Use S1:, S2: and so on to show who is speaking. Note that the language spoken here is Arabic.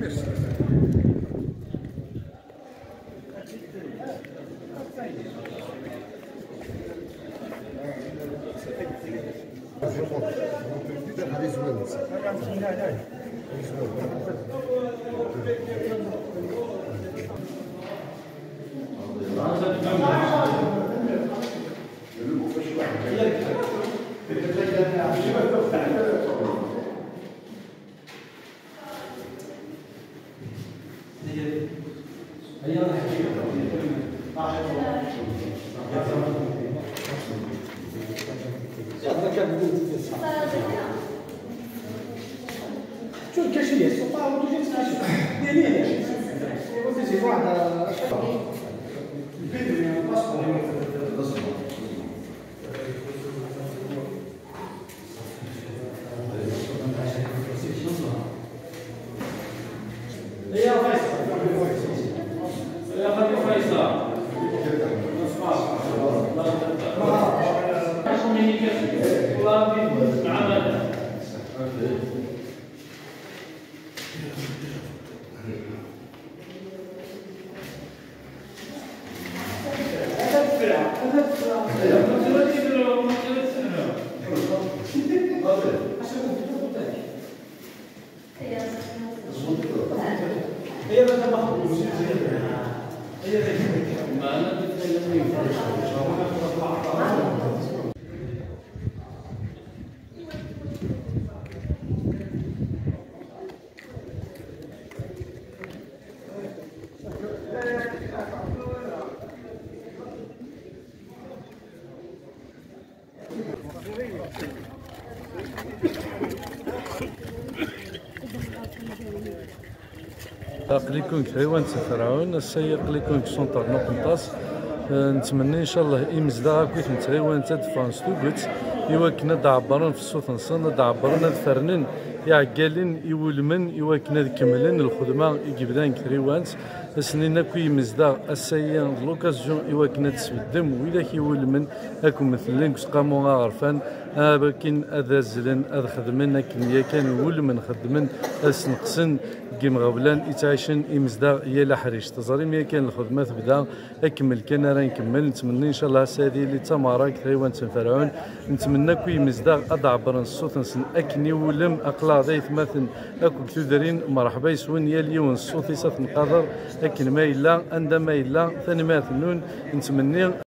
S1: قليكونك حيوان فرعون السيق قليكونك سونتر نقنطاس نتمنى ان شاء الله يمزدا هاكويت نتحيوان تاد فرانس توبت يواكنا دعبرون في الصوت نصن دعبرون فرنن يعقالين يولمن يواكنا كملن الخدمه يجبدان كريوانت سنين كوي مزدا السيان لوكازيون يواكنا تسبدم وإلا كيولمن اكو مثلين كسقامو عرفان لكن هذا زلن هذا خدمنا كمية كان يولمن خدمن اسنقسن كيم غولان يتعيشن يمزدا يلا حريش تزاري ميا كان الخدمه تبدا اكمل كان راه نكمل نتمنى ان شاء الله سادي اللي تمارك حيوان تنفرعون نتمنى كوي مزدا ادعبر الصوت نسن اكني ولم اقلا ذيث مثلا اكو كثيرين مرحبا يسون يا اليوم الصوت يسات نقدر لكن ما الا عندما الا ثاني مثلون نتمنى